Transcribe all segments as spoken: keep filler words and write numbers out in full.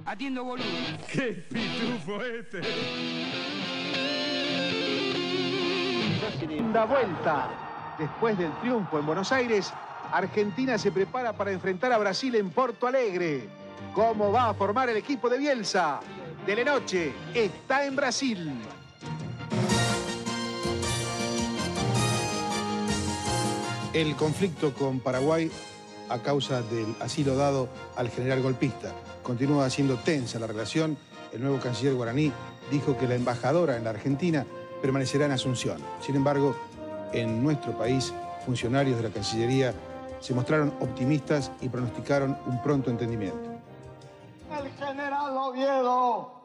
Atiendo, boludo. ¡Qué pitufo este! Segunda vuelta. Después del triunfo en Buenos Aires, Argentina se prepara para enfrentar a Brasil en Porto Alegre. ¿Cómo va a formar el equipo de Bielsa? Telenoche está en Brasil. El conflicto con Paraguay, a causa del asilo dado al general golpista, continúa siendo tensa la relación. El nuevo canciller guaraní dijo que la embajadora en la Argentina permanecerá en Asunción. Sin embargo, en nuestro país, funcionarios de la Cancillería se mostraron optimistas y pronosticaron un pronto entendimiento. El general Oviedo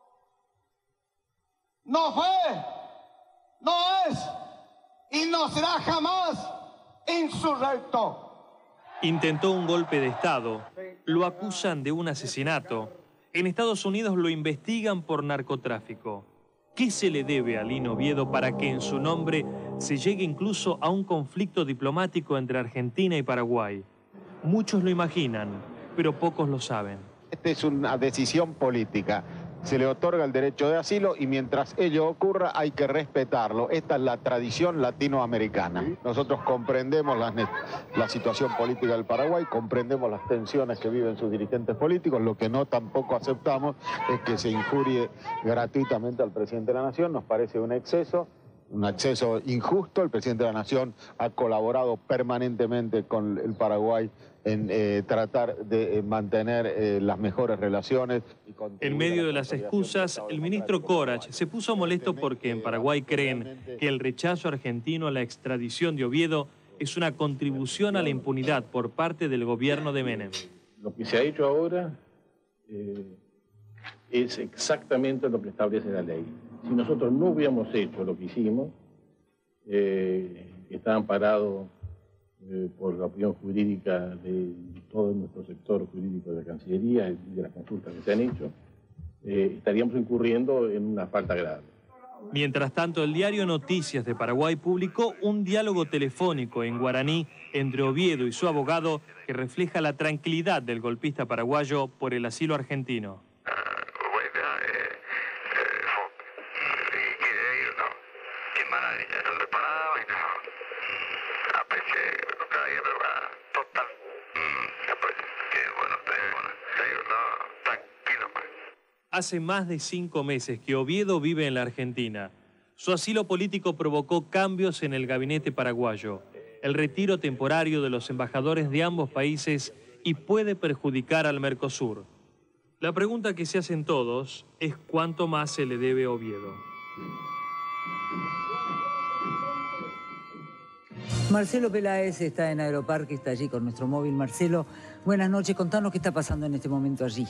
no fue, no es y no será jamás insurrecto. Intentó un golpe de Estado, lo acusan de un asesinato. En Estados Unidos lo investigan por narcotráfico. ¿Qué se le debe a Lino Oviedo para que en su nombre se llegue incluso a un conflicto diplomático entre Argentina y Paraguay? Muchos lo imaginan, pero pocos lo saben. Esta es una decisión política. Se le otorga el derecho de asilo y mientras ello ocurra hay que respetarlo. Esta es la tradición latinoamericana. Nosotros comprendemos la, la situación política del Paraguay, comprendemos las tensiones que viven sus dirigentes políticos. Lo que no tampoco aceptamos es que se injurie gratuitamente al presidente de la Nación. Nos parece un exceso. Un acceso injusto. El presidente de la Nación ha colaborado permanentemente con el Paraguay en eh, tratar de eh, mantener eh, las mejores relaciones. Y en medio de las excusas, el ministro Corach se puso molesto porque en Paraguay creen que el rechazo argentino a la extradición de Oviedo es una contribución a la impunidad por parte del gobierno de Menem. Lo que se ha hecho ahora eh, es exactamente lo que establece la ley. Si nosotros no hubiéramos hecho lo que hicimos, eh, está amparado eh, por la opinión jurídica de todo nuestro sector jurídico de la Cancillería y de las consultas que se han hecho, eh, estaríamos incurriendo en una falta grave. Mientras tanto, el diario Noticias de Paraguay publicó un diálogo telefónico en guaraní entre Oviedo y su abogado que refleja la tranquilidad del golpista paraguayo por el asilo argentino. Hace más de cinco meses que Oviedo vive en la Argentina. Su asilo político provocó cambios en el gabinete paraguayo, el retiro temporario de los embajadores de ambos países y puede perjudicar al Mercosur. La pregunta que se hacen todos es cuánto más se le debe a Oviedo. Marcelo Peláez está en Aeroparque, está allí con nuestro móvil. Marcelo, buenas noches, contanos qué está pasando en este momento allí.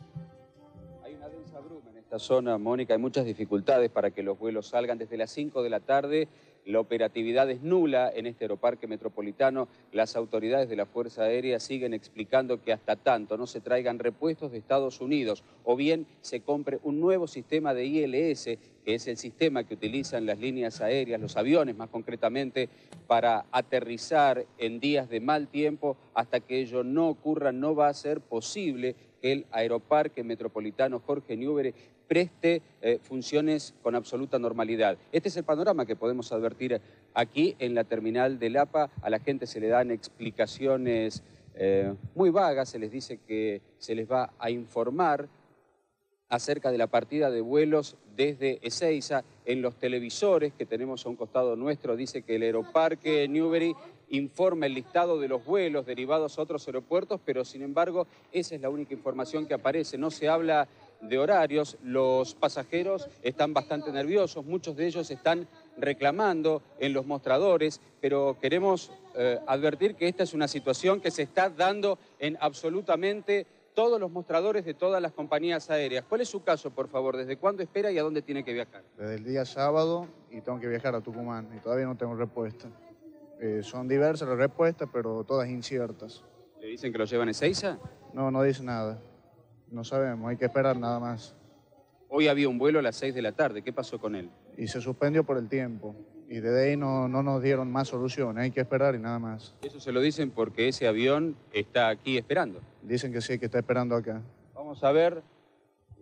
Zona, Mónica, hay muchas dificultades para que los vuelos salgan desde las cinco de la tarde. La operatividad es nula en este aeroparque metropolitano. Las autoridades de la Fuerza Aérea siguen explicando que hasta tanto no se traigan repuestos de Estados Unidos o bien se compre un nuevo sistema de I L S, que es el sistema que utilizan las líneas aéreas, los aviones más concretamente, para aterrizar en días de mal tiempo. Hasta que ello no ocurra, no va a ser posible que el aeroparque metropolitano Jorge Newbery preste eh, funciones con absoluta normalidad. Este es el panorama que podemos advertir aquí en la terminal del A P A. A la gente se le dan explicaciones eh, muy vagas, se les dice que se les va a informar acerca de la partida de vuelos desde Ezeiza. En los televisores que tenemos a un costado nuestro dice que el aeroparque Newbery informa el listado de los vuelos derivados a otros aeropuertos, pero sin embargo esa es la única información que aparece. No se habla de horarios. Los pasajeros están bastante nerviosos, muchos de ellos están reclamando en los mostradores, pero queremos eh, advertir que esta es una situación que se está dando en absolutamente todos los mostradores de todas las compañías aéreas. ¿Cuál es su caso, por favor? ¿Desde cuándo espera y a dónde tiene que viajar? Desde el día sábado y tengo que viajar a Tucumán y todavía no tengo respuesta. Eh, son diversas las respuestas, pero todas inciertas. ¿Le dicen que lo llevan a Ezeiza? No, no dice nada. No sabemos, hay que esperar nada más. Hoy había un vuelo a las seis de la tarde, ¿qué pasó con él? Y se suspendió por el tiempo. Y desde ahí no, no nos dieron más soluciones, hay que esperar y nada más. Eso se lo dicen porque ese avión está aquí esperando. Dicen que sí, que está esperando acá. Vamos a ver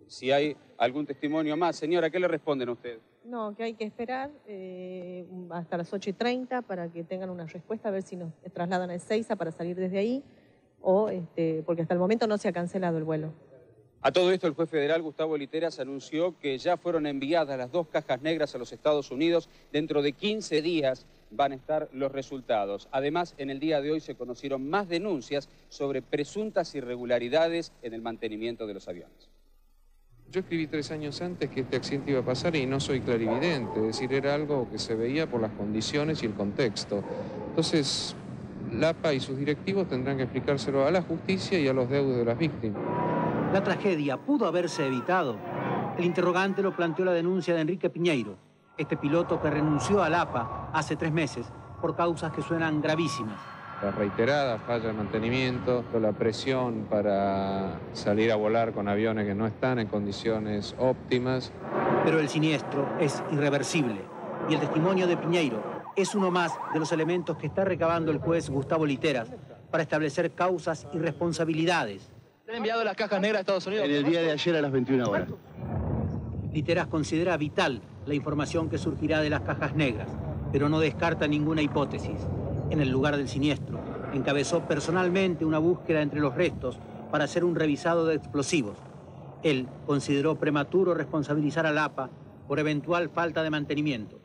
si hay algún testimonio más. Señora, ¿qué le responden a usted? No, que hay que esperar eh, hasta las ocho y treinta para que tengan una respuesta, a ver si nos trasladan a Ezeiza para salir desde ahí, o este, porque hasta el momento no se ha cancelado el vuelo. A todo esto, el juez federal Gustavo Literas anunció que ya fueron enviadas las dos cajas negras a los Estados Unidos. Dentro de quince días van a estar los resultados. Además, en el día de hoy se conocieron más denuncias sobre presuntas irregularidades en el mantenimiento de los aviones. Yo escribí tres años antes que este accidente iba a pasar y no soy clarividente, es decir, era algo que se veía por las condiciones y el contexto. Entonces, la A P A y sus directivos tendrán que explicárselo a la justicia y a los deudos de las víctimas. La tragedia pudo haberse evitado. El interrogante lo planteó la denuncia de Enrique Piñeiro, este piloto que renunció al A P A hace tres meses por causas que suenan gravísimas. La reiterada falla de mantenimiento, la presión para salir a volar con aviones que no están en condiciones óptimas. Pero el siniestro es irreversible y el testimonio de Piñeiro es uno más de los elementos que está recabando el juez Gustavo Literas para establecer causas y responsabilidades. ¿Han enviado las cajas negras a Estados Unidos? En el día de ayer a las veintiuna horas. Literas considera vital la información que surgirá de las cajas negras, pero no descarta ninguna hipótesis. En el lugar del siniestro, encabezó personalmente una búsqueda entre los restos para hacer un revisado de explosivos. Él consideró prematuro responsabilizar al A P A por eventual falta de mantenimiento.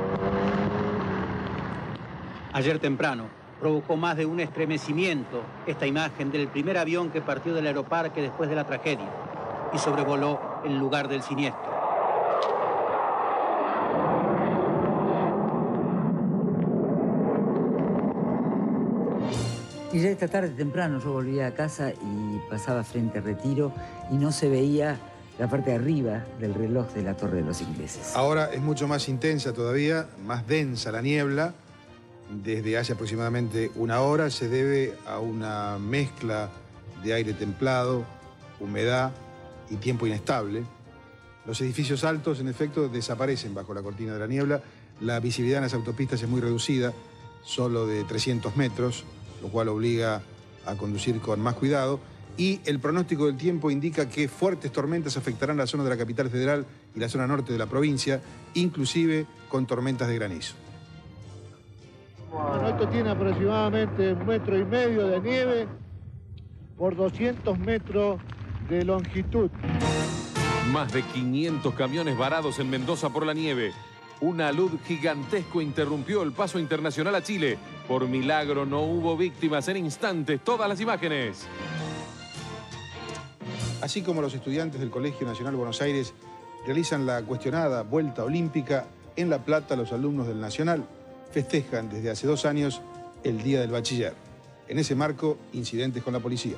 Ayer temprano provocó más de un estremecimiento esta imagen del primer avión que partió del aeroparque después de la tragedia y sobrevoló el lugar del siniestro. Y ya esta tarde temprano yo volvía a casa y pasaba frente a Retiro y no se veía la parte de arriba del reloj de la Torre de los Ingleses. Ahora es mucho más intensa todavía, más densa la niebla. Desde hace aproximadamente una hora se debe a una mezcla de aire templado, humedad y tiempo inestable. Los edificios altos, en efecto, desaparecen bajo la cortina de la niebla. La visibilidad en las autopistas es muy reducida, solo de trescientos metros, lo cual obliga a conducir con más cuidado. Y el pronóstico del tiempo indica que fuertes tormentas afectarán la zona de la capital federal y la zona norte de la provincia, inclusive con tormentas de granizo. Bueno, esto tiene aproximadamente un metro y medio de nieve por doscientos metros de longitud. Más de quinientos camiones varados en Mendoza por la nieve. Un alud gigantesco interrumpió el paso internacional a Chile. Por milagro no hubo víctimas. En instantes, todas las imágenes. Así como los estudiantes del Colegio Nacional Buenos Aires realizan la cuestionada Vuelta Olímpica, en La Plata los alumnos del Nacional festejan desde hace dos años el Día del Bachiller. En ese marco, incidentes con la policía.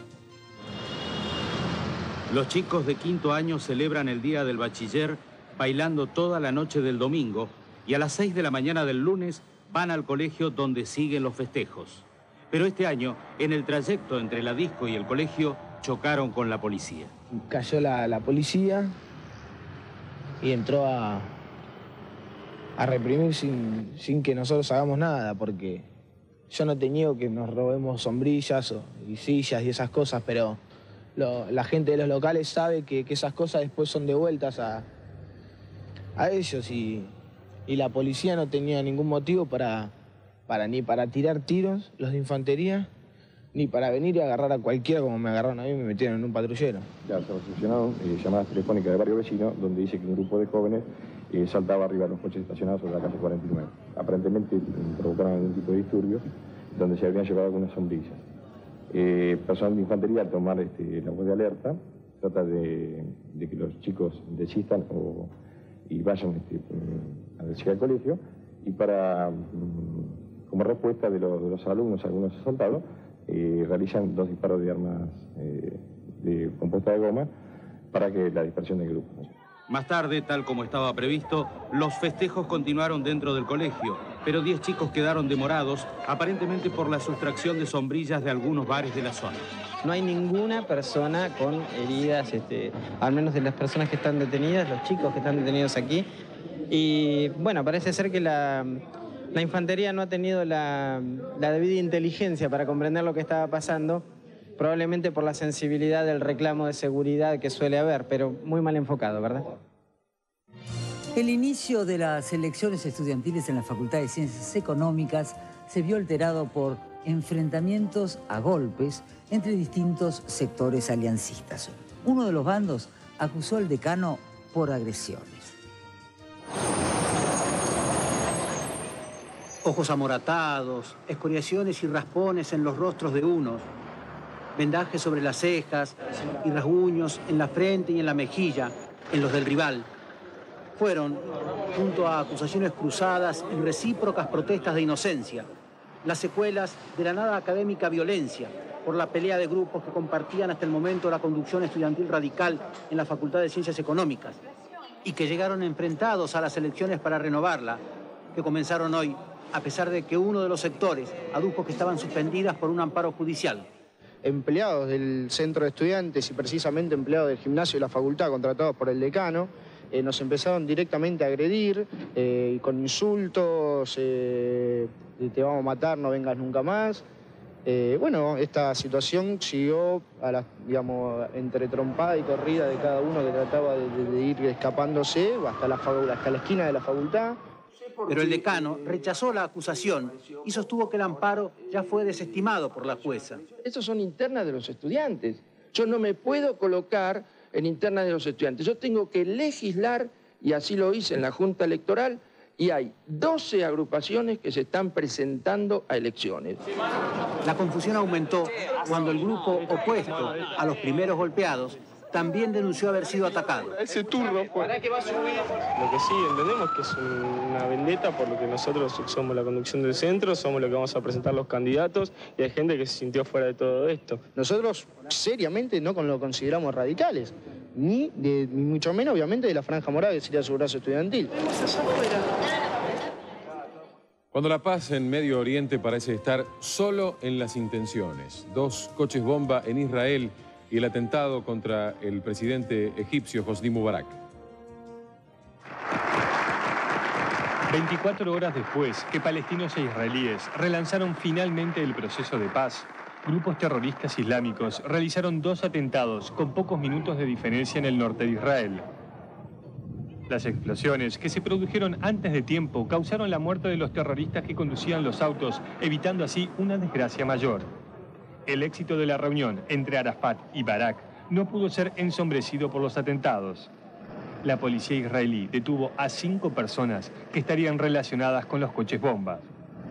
Los chicos de quinto año celebran el Día del Bachiller bailando toda la noche del domingo y a las seis de la mañana del lunes van al colegio donde siguen los festejos. Pero este año, en el trayecto entre la disco y el colegio, chocaron con la policía. Cayó la, la policía y entró a, a reprimir sin, sin que nosotros hagamos nada, porque yo no te niego que nos robemos sombrillas o, y sillas y esas cosas, pero lo, la gente de los locales sabe que, que esas cosas después son devueltas a, a ellos y, y la policía no tenía ningún motivo para, para ni para tirar tiros, los de infantería, ni para venir y agarrar a cualquiera como me agarraron a mí y me metieron en un patrullero. Ya se recepcionaron eh, llamadas telefónicas de barrio vecino donde dice que un grupo de jóvenes eh, saltaba arriba de los coches estacionados sobre la calle cuarenta y nueve. Aparentemente eh, provocaron algún tipo de disturbio donde se habían llevado algunas sombrillas. Eh, personal de infantería, al tomar este, la voz de alerta, trata de, de que los chicos desistan o, y vayan este, a decir al colegio, y para, como respuesta de los, de los alumnos, algunos asaltados, Eh, realizan dos disparos de armas eh, de compuesta de goma para que la dispersión del grupo. Más tarde, tal como estaba previsto, los festejos continuaron dentro del colegio, pero diez chicos quedaron demorados, aparentemente por la sustracción de sombrillas de algunos bares de la zona. No hay ninguna persona con heridas, este, al menos de las personas que están detenidas, los chicos que están detenidos aquí. Y bueno, parece ser que la... La infantería no ha tenido la, la debida inteligencia para comprender lo que estaba pasando probablemente por la sensibilidad del reclamo de seguridad que suele haber, pero muy mal enfocado, ¿verdad? El inicio de las elecciones estudiantiles en la Facultad de Ciencias Económicas se vio alterado por enfrentamientos a golpes entre distintos sectores aliancistas. Uno de los bandos acusó al decano por agresiones. Ojos amoratados, escoriaciones y raspones en los rostros de unos, vendajes sobre las cejas y rasguños en la frente y en la mejilla, en los del rival. Fueron, junto a acusaciones cruzadas y recíprocas protestas de inocencia, las secuelas de la nada académica violencia por la pelea de grupos que compartían hasta el momento la conducción estudiantil radical en la Facultad de Ciencias Económicas y que llegaron enfrentados a las elecciones para renovarla, que comenzaron hoy, a pesar de que uno de los sectores adujo que estaban suspendidas por un amparo judicial. Empleados del centro de estudiantes y precisamente empleados del gimnasio de la facultad contratados por el decano eh, nos empezaron directamente a agredir eh, con insultos, eh, te vamos a matar, no vengas nunca más. Eh, bueno, esta situación siguió a la, digamos, entre trompada y corrida de cada uno que trataba de, de, de ir escapándose hasta la, hasta la esquina de la facultad. Pero el decano rechazó la acusación y sostuvo que el amparo ya fue desestimado por la jueza. Esas son internas de los estudiantes. Yo no me puedo colocar en internas de los estudiantes. Yo tengo que legislar, y así lo hice en la Junta Electoral, y hay doce agrupaciones que se están presentando a elecciones. La confusión aumentó cuando el grupo opuesto a los primeros golpeados también denunció haber sido atacado. Ese turno fue. Lo que sí entendemos que es una vendetta por lo que nosotros somos la conducción del centro, somos lo que vamos a presentar los candidatos y hay gente que se sintió fuera de todo esto. Nosotros seriamente no lo consideramos radicales, ni, de, ni mucho menos obviamente de la franja morada que sería su brazo estudiantil. Cuando la paz en Medio Oriente parece estar solo en las intenciones. Dos coches bomba en Israel y el atentado contra el presidente egipcio Hosni Mubarak. veinticuatro horas después que palestinos e israelíes relanzaron finalmente el proceso de paz, grupos terroristas islámicos realizaron dos atentados con pocos minutos de diferencia en el norte de Israel. Las explosiones, que se produjeron antes de tiempo, causaron la muerte de los terroristas que conducían los autos, evitando así una desgracia mayor. El éxito de la reunión entre Arafat y Barak no pudo ser ensombrecido por los atentados. La policía israelí detuvo a cinco personas que estarían relacionadas con los coches bombas.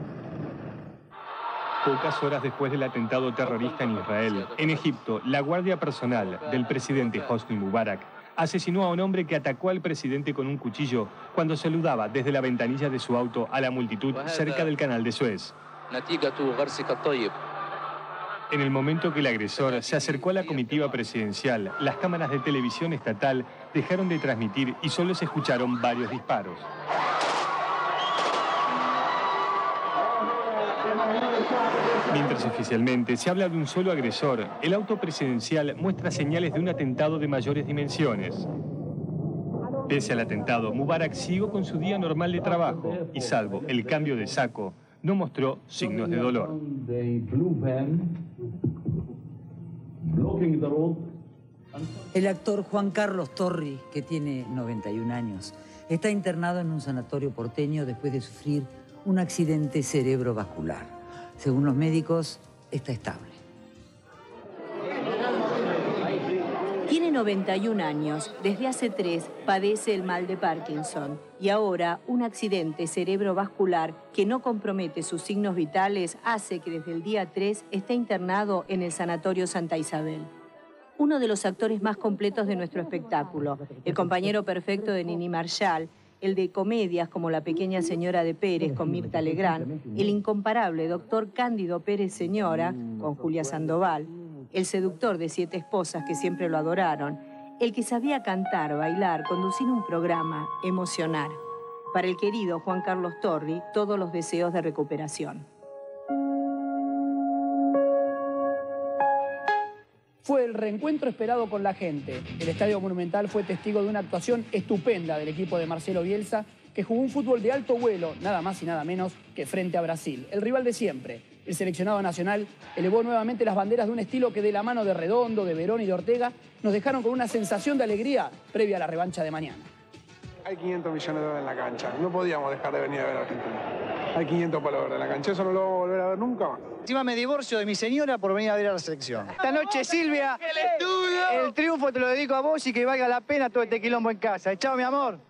Pocas horas después del atentado terrorista en Israel, en Egipto, la guardia personal del presidente Hosni Mubarak asesinó a un hombre que atacó al presidente con un cuchillo cuando saludaba desde la ventanilla de su auto a la multitud cerca del canal de Suez. En el momento que el agresor se acercó a la comitiva presidencial, las cámaras de televisión estatal dejaron de transmitir y solo se escucharon varios disparos. Mientras oficialmente se habla de un solo agresor, el auto presidencial muestra señales de un atentado de mayores dimensiones. Pese al atentado, Mubarak siguió con su día normal de trabajo y, salvo el cambio de saco, no mostró signos de dolor. El actor Juan Carlos Torri, que tiene noventa y un años, está internado en un sanatorio porteño después de sufrir un accidente cerebrovascular. Según los médicos, está estable. Tiene noventa y un años. Desde hace tres padece el mal de Parkinson y ahora un accidente cerebrovascular que no compromete sus signos vitales hace que desde el día tres esté internado en el Sanatorio Santa Isabel. Uno de los actores más completos de nuestro espectáculo, el compañero perfecto de Nini Marshall, el de comedias como La pequeña señora de Pérez con Mirta Legrand, el incomparable doctor Cándido Pérez Señora con Julia Sandoval, el seductor de siete esposas que siempre lo adoraron, el que sabía cantar, bailar, conducir un programa, emocionar. Para el querido Juan Carlos Torri, todos los deseos de recuperación. Fue el reencuentro esperado con la gente. El Estadio Monumental fue testigo de una actuación estupenda del equipo de Marcelo Bielsa, que jugó un fútbol de alto vuelo, nada más y nada menos que frente a Brasil, el rival de siempre, El seleccionado nacional elevó nuevamente las banderas de un estilo que de la mano de Redondo, de Verón y de Ortega nos dejaron con una sensación de alegría previa a la revancha de mañana. Hay quinientos millones de dólares en la cancha. No podíamos dejar de venir a ver a Argentina. Hay quinientos palos verdes en la cancha. Eso no lo vamos a volver a ver nunca más. Encima me divorcio de mi señora por venir a ver a la selección. Esta noche, Silvia, el triunfo te lo dedico a vos y que valga la pena todo este quilombo en casa. Chao, mi amor.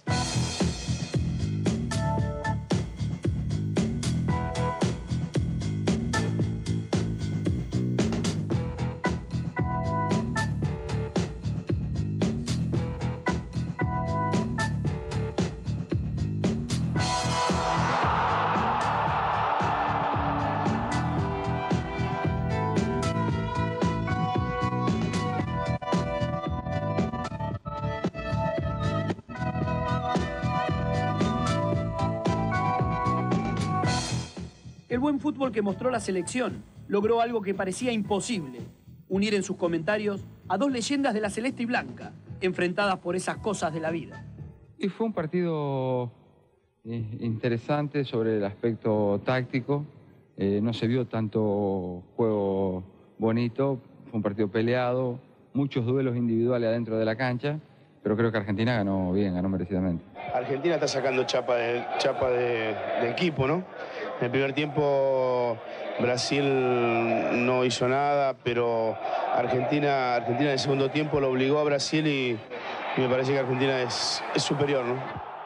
El buen fútbol que mostró la selección logró algo que parecía imposible: unir en sus comentarios a dos leyendas de la celeste y blanca, enfrentadas por esas cosas de la vida. Y fue un partido eh, interesante sobre el aspecto táctico. Eh, no se vio tanto juego bonito, fue un partido peleado, muchos duelos individuales adentro de la cancha, pero creo que Argentina ganó bien, ganó merecidamente. Argentina está sacando chapa de, chapa de, de equipo, ¿no? En el primer tiempo Brasil no hizo nada, pero Argentina, Argentina en el segundo tiempo lo obligó a Brasil y, y me parece que Argentina es, es superior, ¿no?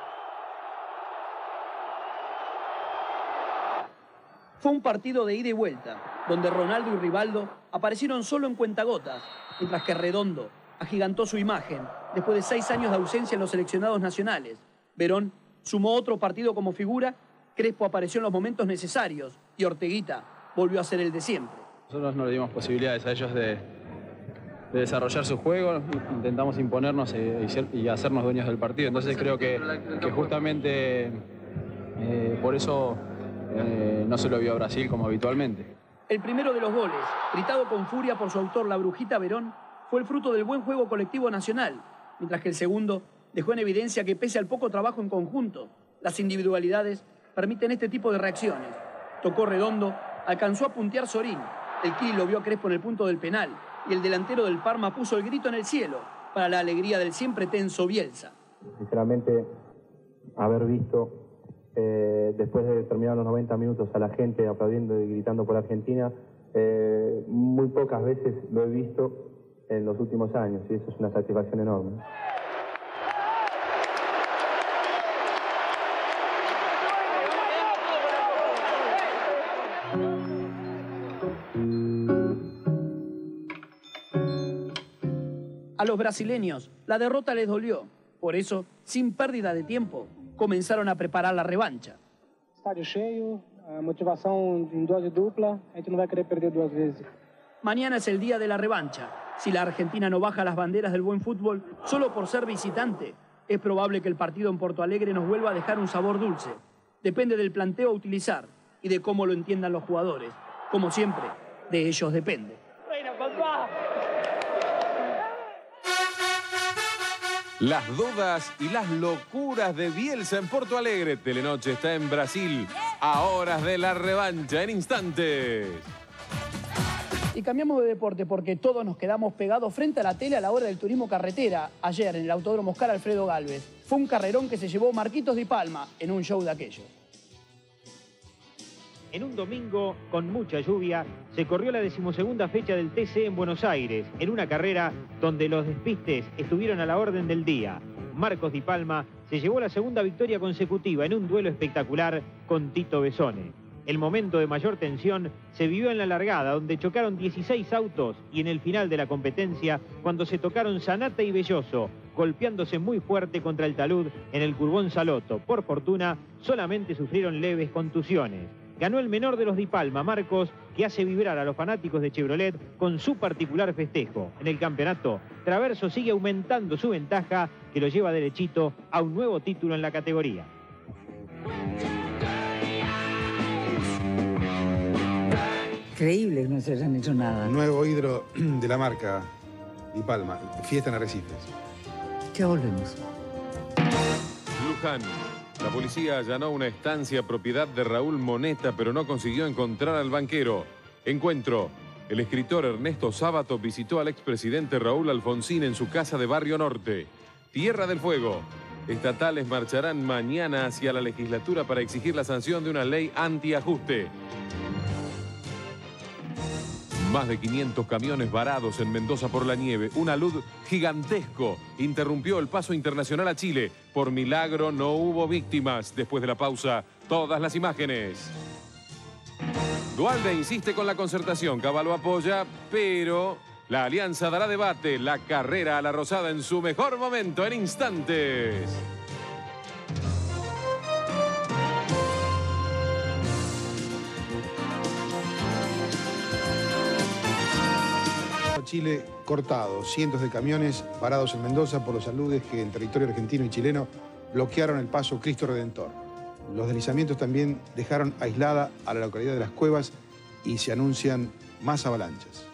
Fue un partido de ida y vuelta, donde Ronaldo y Rivaldo aparecieron solo en cuentagotas, mientras que Redondo agigantó su imagen después de seis años de ausencia en los seleccionados nacionales. Verón sumó otro partido como figura, Crespo apareció en los momentos necesarios y Orteguita volvió a ser el de siempre. Nosotros no le dimos posibilidades a ellos de, de desarrollar su juego, intentamos imponernos y, y hacernos dueños del partido. Entonces creo que, que justamente eh, por eso eh, no se lo vio a Brasil como habitualmente. El primero de los goles, gritado con furia por su autor, la Brujita Verón, fue el fruto del buen juego colectivo nacional, mientras que el segundo dejó en evidencia que pese al poco trabajo en conjunto, las individualidades permiten este tipo de reacciones. Tocó Redondo, alcanzó a puntear Sorín, el Kili lo vio a Crespo en el punto del penal y el delantero del Parma puso el grito en el cielo para la alegría del siempre tenso Bielsa. Sinceramente, haber visto eh, después de terminar los noventa minutos a la gente aplaudiendo y gritando por Argentina, eh, muy pocas veces lo he visto en los últimos años y eso es una satisfacción enorme. A los brasileños la derrota les dolió. Por eso, sin pérdida de tiempo, comenzaron a preparar la revancha. Estádio cheio, motivación en dose dupla, a gente no va a querer perder dos veces. Mañana es el día de la revancha. Si la Argentina no baja las banderas del buen fútbol solo por ser visitante, es probable que el partido en Porto Alegre nos vuelva a dejar un sabor dulce. Depende del planteo a utilizar y de cómo lo entiendan los jugadores. Como siempre, de ellos depende. Bueno, papá. Las dudas y las locuras de Bielsa en Porto Alegre. Telenoche está en Brasil, a horas de la revancha, en instantes. Y cambiamos de deporte porque todos nos quedamos pegados frente a la tele a la hora del turismo carretera. Ayer en el Autódromo Oscar Alfredo Gálvez. Fue un carrerón que se llevó Marquitos Di Palma en un show de aquellos. En un domingo con mucha lluvia se corrió la decimosegunda fecha del T C en Buenos Aires, en una carrera donde los despistes estuvieron a la orden del día. Marcos Di Palma se llevó la segunda victoria consecutiva en un duelo espectacular con Tito Besone. El momento de mayor tensión se vivió en la largada, donde chocaron dieciséis autos, y en el final de la competencia, cuando se tocaron Zanata y Belloso, golpeándose muy fuerte contra el talud en el Curbón Saloto. Por fortuna, solamente sufrieron leves contusiones. Ganó el menor de los Di Palma, Marcos, que hace vibrar a los fanáticos de Chevrolet con su particular festejo. En el campeonato, Traverso sigue aumentando su ventaja, que lo lleva derechito a un nuevo título en la categoría. Increíble que no se hayan hecho nada. Nuevo hidro de la marca Di Palma, fiesta en Arrecifes. Ya volvemos. Luján, La policía allanó una estancia propiedad de Raúl Moneta, pero no consiguió encontrar al banquero. Encuentro. El escritor Ernesto Sábato visitó al expresidente Raúl Alfonsín en su casa de Barrio Norte. Tierra del Fuego. Estatales marcharán mañana hacia la legislatura para exigir la sanción de una ley antiajuste. Más de quinientos camiones varados en Mendoza por la nieve. Un alud gigantesco interrumpió el paso internacional a Chile. Por milagro no hubo víctimas. Después de la pausa, todas las imágenes. Duhalde insiste con la concertación. Cavallo apoya, pero la alianza dará debate. La carrera a la Rosada en su mejor momento, en instantes. Chile cortado, cientos de camiones varados en Mendoza por los aludes que en territorio argentino y chileno bloquearon el paso Cristo Redentor. Los deslizamientos también dejaron aislada a la localidad de Las Cuevas y se anuncian más avalanchas.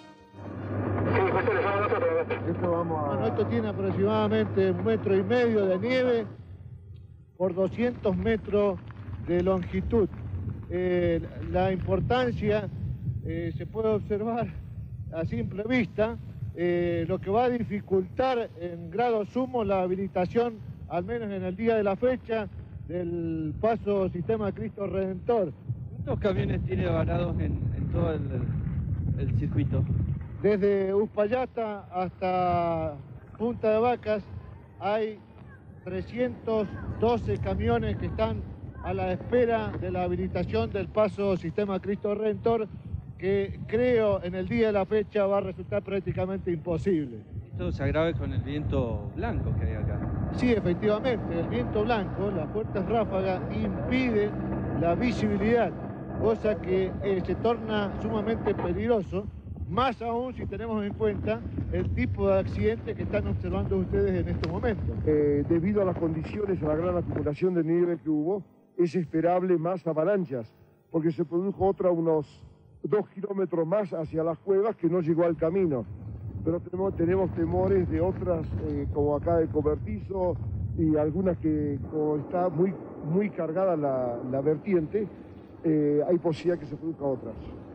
Esto, vamos a... bueno, esto tiene aproximadamente un metro y medio de nieve por doscientos metros de longitud. Eh, la importancia eh, se puede observar a simple vista, eh, lo que va a dificultar en grado sumo la habilitación, al menos en el día de la fecha, del paso Sistema Cristo Redentor. ¿Cuántos camiones tiene varados en, en todo el, el circuito? Desde Uspallata hasta Punta de Vacas hay trescientos doce camiones que están a la espera de la habilitación del paso Sistema Cristo Redentor, que creo en el día de la fecha va a resultar prácticamente imposible. Esto se agrava con el viento blanco que hay acá. Sí, efectivamente, el viento blanco, las fuertes ráfagas impiden la visibilidad, cosa que eh, se torna sumamente peligroso, más aún si tenemos en cuenta el tipo de accidente que están observando ustedes en estos momentos. Eh, debido a las condiciones, a la gran acumulación de nieve que hubo, es esperable más avalanchas, porque se produjo otra unos dos kilómetros más hacia las cuevas que no llegó al camino. Pero tenemos, tenemos temores de otras, eh, como acá el cobertizo, y algunas que, como está muy, muy cargada la, la vertiente, eh, hay posibilidad que se produzcan otras.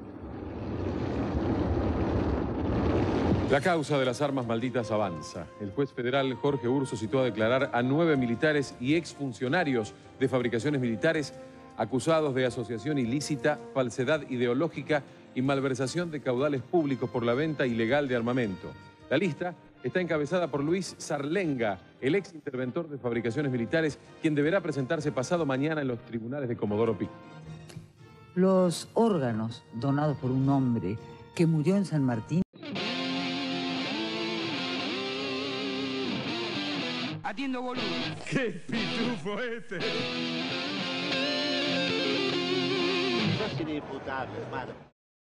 La causa de las armas malditas avanza. El juez federal Jorge Urso citó a declarar a nueve militares y exfuncionarios de fabricaciones militares acusados de asociación ilícita, falsedad ideológica y malversación de caudales públicos por la venta ilegal de armamento. La lista está encabezada por Luis Sarlenga, el ex interventor de fabricaciones militares, quien deberá presentarse pasado mañana en los tribunales de Comodoro Pi. Los órganos donados por un hombre que murió en San Martín. Atiendo, boludo. ¡Qué pitufo este! No soy diputado, hermano.